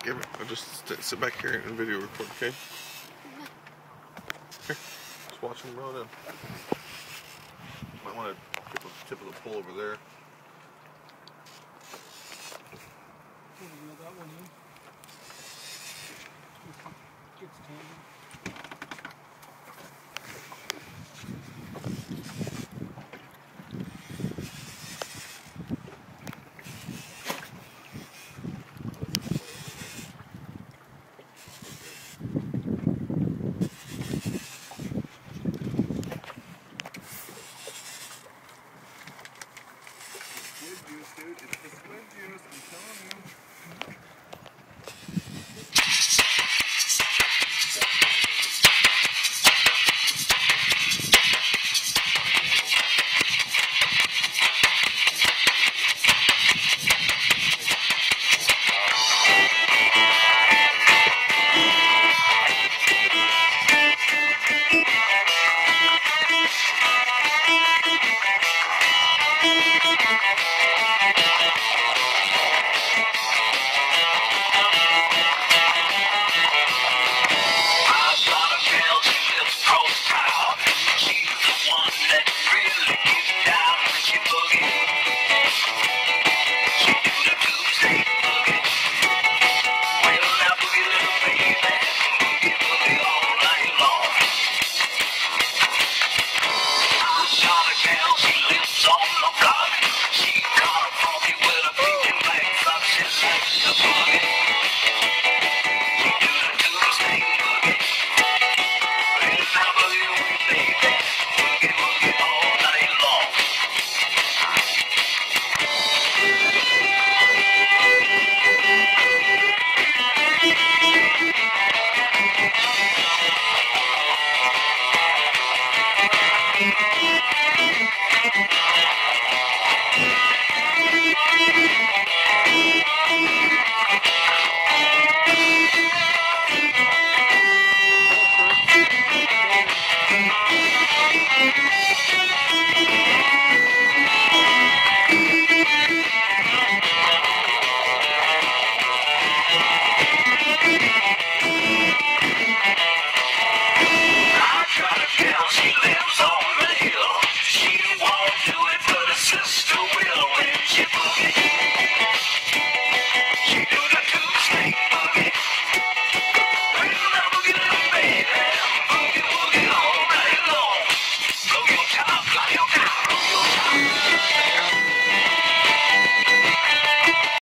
give it. I'll just sit back here and video record, okay? Here, just watch them run in. Might want to tip of the pole over there. That one in. Gets tangled. Dude, it's the squid juice, I'm telling you. She got a funky with a pink and black, she's like the boogie.